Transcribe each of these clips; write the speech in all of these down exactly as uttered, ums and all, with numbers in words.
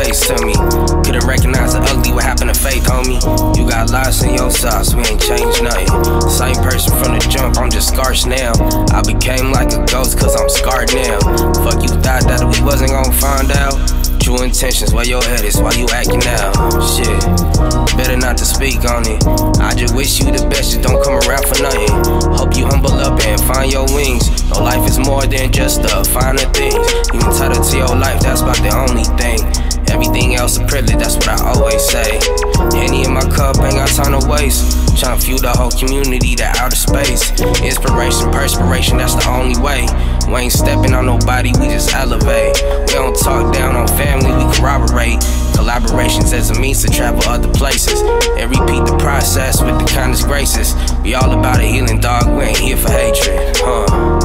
face to me. Couldn't recognize the ugly, what happened to faith, homie? You got lost in your sauce, we ain't changed nothing. Same person from the jump, I'm just scarce now. I became like a ghost cause I'm scarred now. Fuck, you thought that we wasn't gon' find out? True intentions, where your head is, why you acting out? Shit, better not to speak on it. I just wish you the best, just don't come around for nothing. Hope you humble up and find your wings. No, life is more than just the finer things. You entitled to your life, that's about the only thing. Everything else a privilege, that's what I always say. Henny in my cup, ain't got time to waste. Tryna fuel the whole community to outer space. Inspiration, perspiration, that's the only way. We ain't stepping on nobody, we just elevate. We don't talk down on family, we corroborate. Collaborations as a means to travel other places and repeat the process with the kindest graces. We all about a healing, dog, we ain't here for hatred, huh?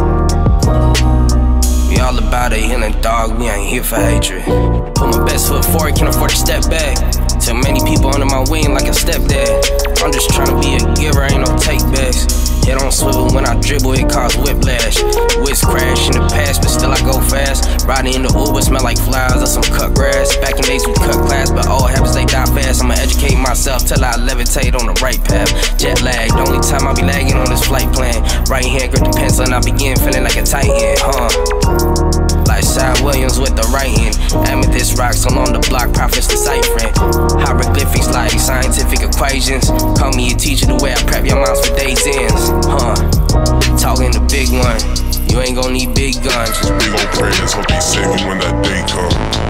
We all about a healing, dog, we ain't here for hatred. Put my best foot forward, can't afford to step back. Too many people under my wing like a stepdad. I'm just tryna be a giver, ain't no take backs. Head on swivel when I dribble, it cause whiplash. Whips crash in the past, but still I go fast. Riding in the Uber, smell like flowers or some cut grass. Back in days we cut class, but all habits they die fast. I'ma educate myself till I levitate on the right path. Jet lag, the only time I be lagging on this flight plan. Right hand grip the pencil and I begin feeling like a titan, huh? Like Side Williams with the right hand. Amethyst rocks along the block, prophets deciphering. Hieroglyphics like scientific equations. Call me a teacher the way I prep your moms for days ends, huh? Talking the big one, you ain't gon' need big guns. We gon' pray and hope they save me when that day come.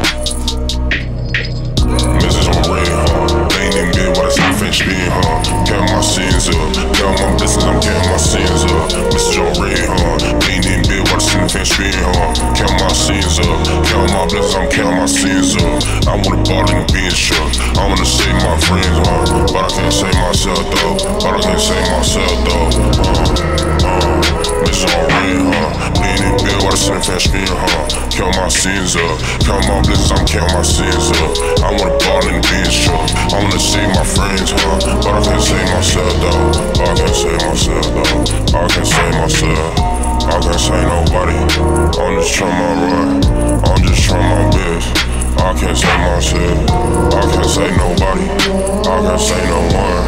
Message on red, huh? They ain't in bed while it's not finished being, huh? Count my sins up, count my blessings, I'm counting my sins up. Message on red, huh? They ain't in bed while it's not finished being, huh? Count my sins up, count my blessings, I'm counting my sins up. I wanna ball in the being struck, I wanna save my friends, huh? But I can't save myself though, but I can't save myself though, huh? Uh, Message on red, huh? They ain't in bed while it's not finished being, huh? Count my sins up, count my blessings, I'm counting my sins up. I wanna ball in the being struck, I wanna save my friends, huh? But I can't save myself though, I can't save myself though, I can't save myself, I can't save nobody. I'm just trying my run, I'm just trying my best. I can't save myself, I can't save nobody, I can't save no one.